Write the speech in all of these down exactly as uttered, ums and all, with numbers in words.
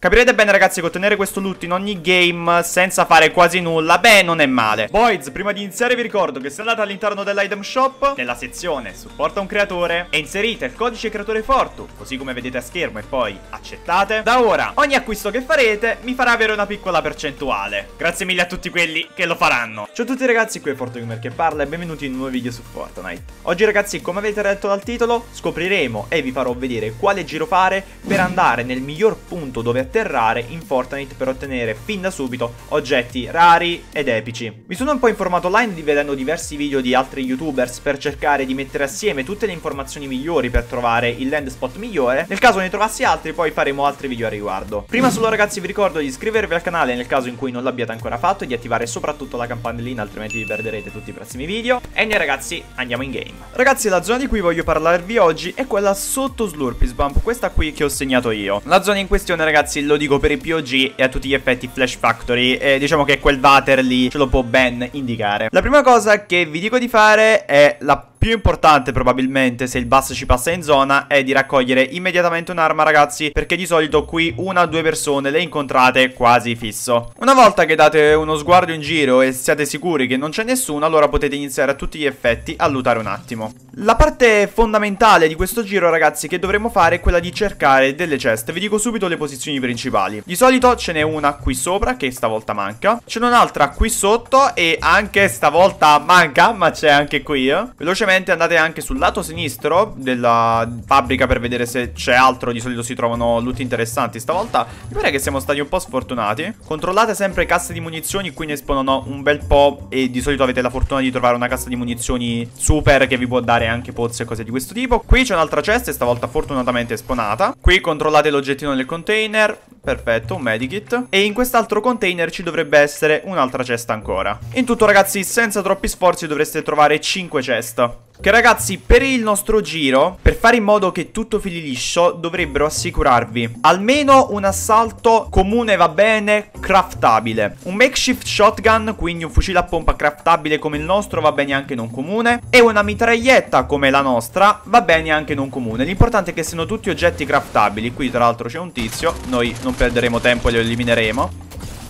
Capirete bene ragazzi che ottenere questo loot in ogni game senza fare quasi nulla, beh, non è male. Boys, prima di iniziare vi ricordo che se andate all'interno dell'item shop, nella sezione supporta un creatore, e inserite il codice creatore Fortu, così come vedete a schermo, e poi accettate, da ora ogni acquisto che farete mi farà avere una piccola percentuale. Grazie mille a tutti quelli che lo faranno. Ciao a tutti ragazzi, qui è FortuGamer che parla e benvenuti in un nuovo video su Fortnite. Oggi ragazzi, come avete letto dal titolo, scopriremo e vi farò vedere quale giro fare per andare nel miglior punto dove atterrare in Fortnite per ottenere fin da subito oggetti rari ed epici. Mi sono un po' informato online vedendo diversi video di altri youtubers per cercare di mettere assieme tutte le informazioni migliori per trovare il land spot migliore. Nel caso ne trovassi altri poi faremo altri video a riguardo. Prima solo ragazzi vi ricordo di iscrivervi al canale nel caso in cui non l'abbiate ancora fatto e di attivare soprattutto la campanellina, altrimenti vi perderete tutti i prossimi video. E noi ragazzi andiamo in game. Ragazzi, la zona di cui voglio parlarvi oggi è quella sotto Slurpee Swamp, questa qui che ho segnato io. La zona in questione ragazzi lo dico per i P O G e a tutti gli effetti Flash Factory, e diciamo che quel water lì ce lo può ben indicare. La prima cosa che vi dico di fare è la più importante probabilmente se il bus ci passa in zona, è di raccogliere immediatamente un'arma ragazzi, perché di solito qui una o due persone le incontrate quasi fisso. Una volta che date uno sguardo in giro e siate sicuri che non c'è nessuno, allora potete iniziare a tutti gli effetti a lootare un attimo. La parte fondamentale di questo giro ragazzi che dovremo fare è quella di cercare delle chest. Vi dico subito le posizioni principali. Di solito ce n'è una qui sopra che stavolta manca, ce n'è un'altra qui sotto e anche stavolta manca, ma c'è anche qui. eh. Velocemente andate anche sul lato sinistro della fabbrica per vedere se c'è altro. Di solito si trovano loot interessanti. Stavolta mi pare che siamo stati un po' sfortunati. Controllate sempre casse di munizioni, qui ne espongono un bel po' e di solito avete la fortuna di trovare una cassa di munizioni super che vi può dare anche pozze e cose di questo tipo. Qui c'è un'altra chest e stavolta fortunatamente esponata. Qui controllate l'oggettino del container. Perfetto, un medikit. E in quest'altro container ci dovrebbe essere un'altra chest ancora. In tutto ragazzi, senza troppi sforzi dovreste trovare cinque chest, che ragazzi per il nostro giro, per fare in modo che tutto fili liscio, dovrebbero assicurarvi almeno un assalto comune va bene, craftabile, un makeshift shotgun, quindi un fucile a pompa craftabile come il nostro, va bene anche non comune, e una mitraglietta come la nostra, va bene anche non comune. L'importante è che siano tutti oggetti craftabili. Qui tra l'altro c'è un tizio, noi non perderemo tempo e lo elimineremo.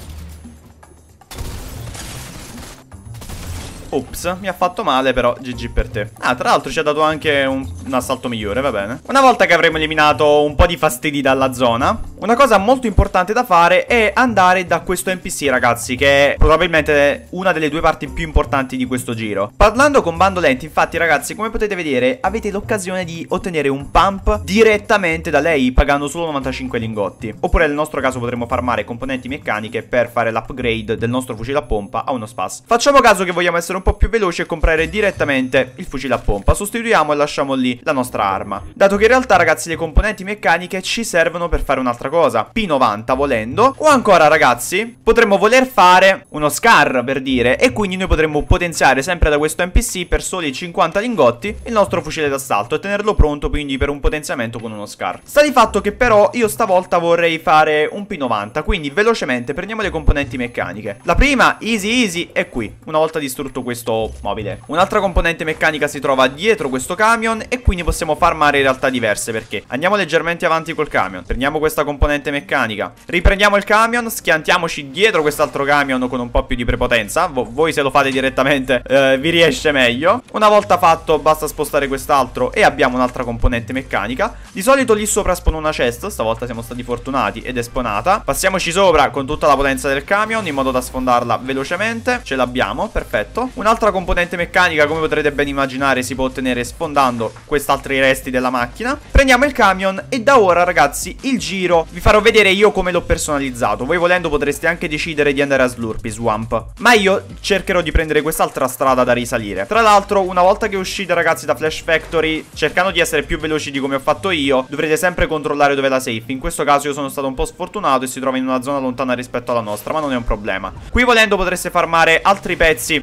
Ops, mi ha fatto male però, G G per te. Ah, tra l'altro ci ha dato anche un, un assalto migliore, va bene. Una volta che avremo eliminato un po' di fastidi dalla zona, una cosa molto importante da fare è andare da questo N P C ragazzi, che è probabilmente una delle due parti più importanti di questo giro. Parlando con Bandolenti, infatti ragazzi, come potete vedere, avete l'occasione di ottenere un pump direttamente da lei, pagando solo novantacinque lingotti. Oppure nel nostro caso potremmo farmare componenti meccaniche per fare l'upgrade del nostro fucile a pompa a uno spas. Facciamo caso che vogliamo essere un po' più veloci e comprare direttamente il fucile a pompa. Sostituiamo e lasciamo lì la nostra arma, dato che in realtà ragazzi le componenti meccaniche ci servono per fare un'altra cosa, P novanta volendo, o ancora ragazzi potremmo voler fare uno scar per dire, e quindi noi potremmo potenziare sempre da questo N P C per soli cinquanta lingotti il nostro fucile d'assalto e tenerlo pronto quindi per un potenziamento con uno scar. Sta di fatto che però io stavolta vorrei fare un P novanta, quindi velocemente prendiamo le componenti meccaniche. La prima easy easy è qui, una volta distrutto questo questo mobile. Un'altra componente meccanica si trova dietro questo camion e quindi possiamo farmare in realtà diverse, perché andiamo leggermente avanti col camion, prendiamo questa componente meccanica, riprendiamo il camion, schiantiamoci dietro quest'altro camion con un po' più di prepotenza. Vo voi se lo fate direttamente eh, vi riesce meglio. Una volta fatto basta spostare quest'altro e abbiamo un'altra componente meccanica. Di solito lì sopra spone una chest, stavolta siamo stati fortunati ed è sponata. Passiamoci sopra con tutta la potenza del camion in modo da sfondarla velocemente. Ce l'abbiamo, perfetto. Un'altra componente meccanica, come potrete ben immaginare, si può ottenere sfondando quest'altri resti della macchina. Prendiamo il camion e da ora ragazzi il giro vi farò vedere io come l'ho personalizzato. Voi volendo potreste anche decidere di andare a Slurpee Swamp, ma io cercherò di prendere quest'altra strada da risalire. Tra l'altro una volta che uscite ragazzi da Flash Factory, cercando di essere più veloci di come ho fatto io, dovrete sempre controllare dove è la safe. In questo caso io sono stato un po' sfortunato e si trova in una zona lontana rispetto alla nostra, ma non è un problema. Qui volendo potreste farmare altri pezzi e altre componenti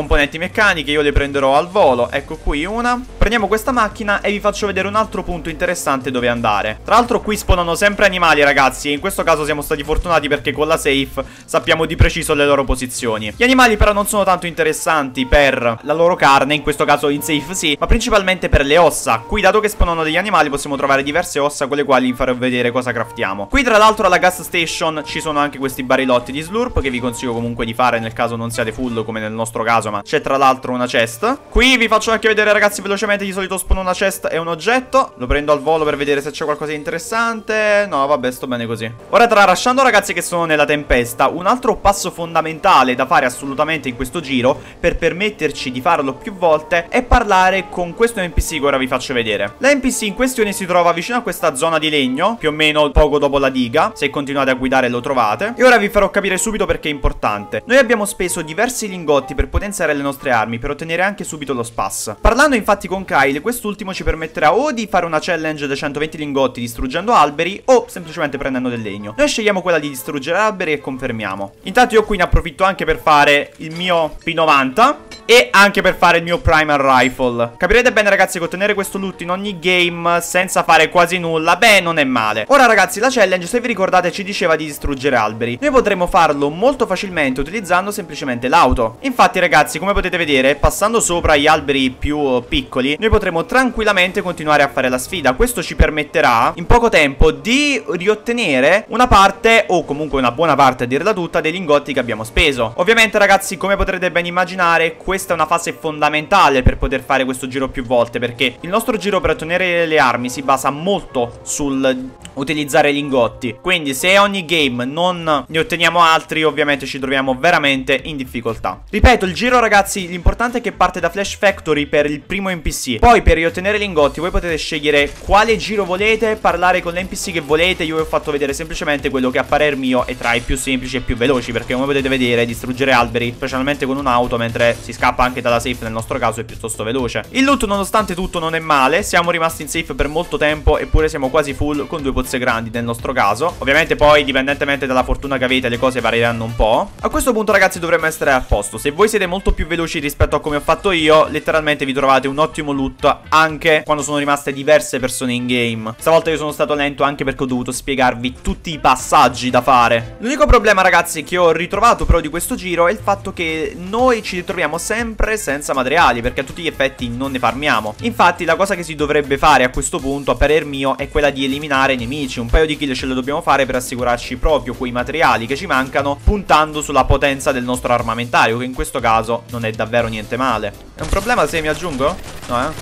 componenti meccaniche, io le prenderò al volo. Ecco qui una. Prendiamo questa macchina e vi faccio vedere un altro punto interessante dove andare. Tra l'altro qui spawnano sempre animali, ragazzi, e in questo caso siamo stati fortunati perché con la safe sappiamo di preciso le loro posizioni. Gli animali però non sono tanto interessanti per la loro carne, in questo caso in safe sì, ma principalmente per le ossa. Qui, dato che spawnano degli animali, possiamo trovare diverse ossa con le quali vi farò vedere cosa craftiamo. Qui tra l'altro alla gas station ci sono anche questi barilotti di slurp che vi consiglio comunque di fare nel caso non siate full come nel nostro caso, ma c'è tra l'altro una chest. Qui vi faccio anche vedere, ragazzi, velocemente. Di solito spawna una chest e un oggetto. Lo prendo al volo per vedere se c'è qualcosa di interessante. No, vabbè, sto bene così. Ora, tralasciando, ragazzi, che sono nella tempesta, un altro passo fondamentale da fare assolutamente in questo giro, per permetterci di farlo più volte, è parlare con questo N P C che ora vi faccio vedere. La N P C in questione si trova vicino a questa zona di legno, più o meno poco dopo la diga. Se continuate a guidare lo trovate. E ora vi farò capire subito perché è importante. Noi abbiamo speso diversi lingotti per potenziare le nostre armi, per ottenere anche subito lo spas. Parlando infatti con Kyle, quest'ultimo ci permetterà o di fare una challenge da centoventi lingotti distruggendo alberi, o semplicemente prendendo del legno. Noi scegliamo quella di distruggere alberi e confermiamo. Intanto io qui ne approfitto anche per fare il mio P novanta e anche per fare il mio Primal Rifle. Capirete bene, ragazzi, che ottenere questo loot in ogni game senza fare quasi nulla, beh, non è male. Ora, ragazzi, la challenge, se vi ricordate, ci diceva di distruggere alberi. Noi potremo farlo molto facilmente utilizzando semplicemente l'auto. Infatti, ragazzi, come potete vedere, passando sopra gli alberi più piccoli, noi potremo tranquillamente continuare a fare la sfida. Questo ci permetterà in poco tempo di riottenere una parte, o comunque una buona parte a dirla tutta, dei lingotti che abbiamo speso. Ovviamente, ragazzi, come potrete ben immaginare, questa è una fase fondamentale per poter fare questo giro più volte, perché il nostro giro per ottenere le armi si basa molto sul utilizzare lingotti. Quindi se ogni game non ne otteniamo altri, ovviamente ci troviamo veramente in difficoltà. Ripeto, il giro, ragazzi, l'importante è che parte da Flash Factory per il primo N P C. Poi per riottenere lingotti voi potete scegliere quale giro volete, parlare con l'N P C che volete. Io vi ho fatto vedere semplicemente quello che a parer mio è tra i più semplici e più veloci, perché come potete vedere distruggere alberi, specialmente con un'auto mentre si scappa anche dalla safe nel nostro caso, è piuttosto veloce. Il loot, nonostante tutto, non è male. Siamo rimasti in safe per molto tempo, eppure siamo quasi full con due pozze grandi nel nostro caso. Ovviamente poi, dipendentemente dalla fortuna che avete, le cose varieranno un po'. A questo punto, ragazzi, dovremmo essere a posto. Se voi siete molto più veloci rispetto a come ho fatto io, letteralmente vi trovate un ottimo loot anche quando sono rimaste diverse persone in game. Stavolta io sono stato lento anche perché ho dovuto spiegarvi tutti i passaggi da fare. L'unico problema, ragazzi, che ho ritrovato però di questo giro è il fatto che noi ci ritroviamo sempre senza materiali, perché a tutti gli effetti non ne farmiamo. Infatti la cosa che si dovrebbe fare a questo punto, a parer mio, è quella di eliminare i nemici. Un paio di kill ce le dobbiamo fare per assicurarci proprio quei materiali che ci mancano, puntando sulla potenza del nostro armamentario, che in questo caso non è davvero niente male. È un problema se mi aggiungo? No, eh?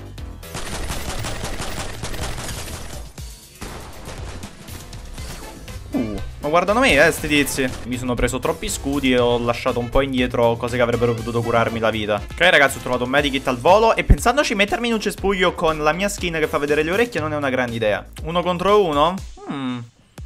Uh, ma guardano me, eh, sti tizi. Mi sono preso troppi scudi e ho lasciato un po' indietro cose che avrebbero potuto curarmi la vita. Ok, ragazzi, ho trovato un medikit al volo e pensandoci, mettermi in un cespuglio con la mia skin che fa vedere le orecchie non è una grande idea. Uno contro uno? Hmm.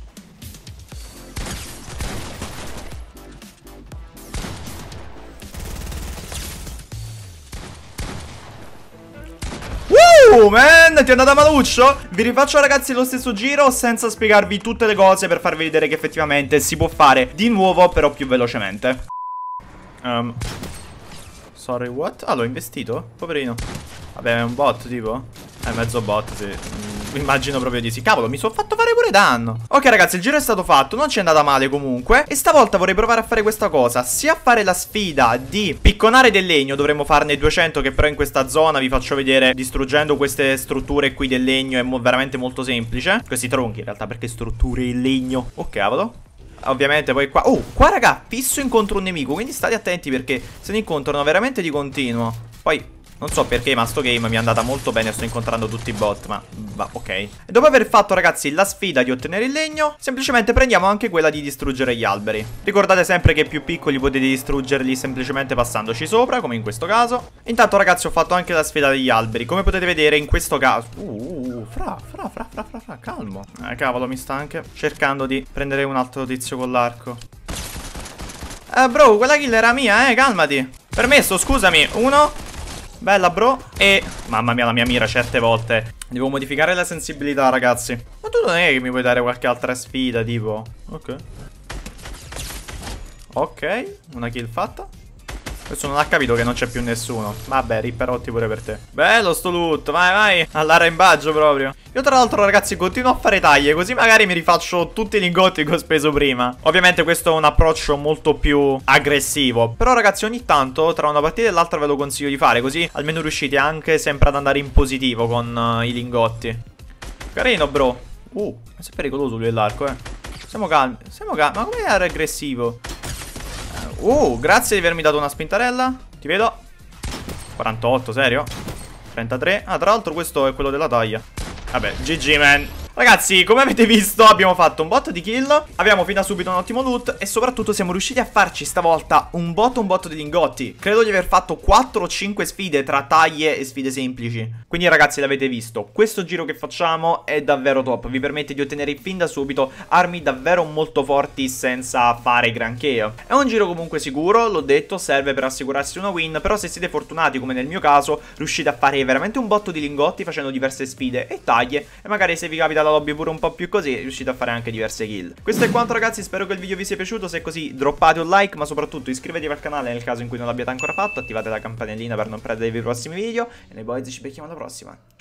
Uh, man, ti è andata maluccio? Vi rifaccio, ragazzi, lo stesso giro senza spiegarvi tutte le cose, per farvi vedere che effettivamente si può fare di nuovo, però più velocemente. um, Sorry, what? Ah, l'ho investito? Poverino. Vabbè, è un bot, tipo? È mezzo bot, sì. mm, Immagino proprio di sì. Cavolo, mi sono fatto fare pure danno. Ok, ragazzi, il giro è stato fatto. Non ci è andata male comunque. E stavolta vorrei provare a fare questa cosa, sia a fare la sfida di picconare del legno. Dovremmo farne duecento, che però in questa zona vi faccio vedere distruggendo queste strutture qui del legno. È mo veramente molto semplice. Questi tronchi in realtà, perché strutture in legno. Oh, cavolo. Ovviamente poi qua. Oh, qua, raga, fisso incontro un nemico, quindi state attenti perché se ne incontrano veramente di continuo. Poi non so perché, ma sto game mi è andata molto bene. Sto incontrando tutti i bot, ma va, ok. E dopo aver fatto, ragazzi, la sfida di ottenere il legno, semplicemente prendiamo anche quella di distruggere gli alberi. Ricordate sempre che più piccoli potete distruggerli semplicemente passandoci sopra, come in questo caso. Intanto, ragazzi, ho fatto anche la sfida degli alberi. Come potete vedere in questo caso Uh, fra, fra, fra, fra, fra, fra, calmo. Eh, cavolo, mi sta anche cercando di prendere un altro tizio con l'arco. Eh, bro, quella kill era mia, eh, calmati. Permesso, scusami. Uno. Bella, bro. E mamma mia, la mia mira certe volte. Devo modificare la sensibilità, ragazzi. Ma tu non è che mi puoi dare qualche altra sfida, tipo? Ok. Ok, una kill fatta. Questo non ha capito che non c'è più nessuno. Vabbè, ripperotti pure per te. Bello sto loot, vai vai. All'arrembaggio proprio. Io tra l'altro ragazzi continuo a fare taglie, così magari mi rifaccio tutti i lingotti che ho speso prima. Ovviamente questo è un approccio molto più aggressivo. Però ragazzi ogni tanto tra una partita e l'altra ve lo consiglio di fare, così almeno riuscite anche sempre ad andare in positivo con uh, i lingotti. Carino bro. Uh, è pericoloso lui l'arco eh. Siamo calmi, siamo calmi. Ma come era aggressivo? Uh, grazie di avermi dato una spintarella. Ti vedo. quarantotto, serio? trentatré. Ah, tra l'altro questo è quello della taglia. Vabbè, G G man. Ragazzi, come avete visto abbiamo fatto un botto di kill, abbiamo fin da subito un ottimo loot e soprattutto siamo riusciti a farci stavolta un botto un botto di lingotti. Credo di aver fatto quattro o cinque sfide tra taglie e sfide semplici. Quindi ragazzi l'avete visto, questo giro che facciamo è davvero top, vi permette di ottenere fin da subito armi davvero molto forti senza fare granché. È un giro comunque sicuro, l'ho detto, serve per assicurarsi una win, però se siete fortunati come nel mio caso riuscite a fare veramente un botto di lingotti facendo diverse sfide e taglie e magari se vi capita la lobby pure un po' più così riuscite a fare anche diverse kill. Questo è quanto ragazzi, spero che il video vi sia piaciuto, se è così droppate un like ma soprattutto iscrivetevi al canale nel caso in cui non l'abbiate ancora fatto, attivate la campanellina per non perdervi i prossimi video e noi boys ci becchiamo alla prossima.